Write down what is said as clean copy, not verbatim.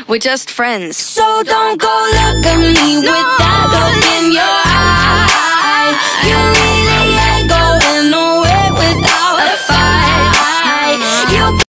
We're just friends. So don't go look at me with that look in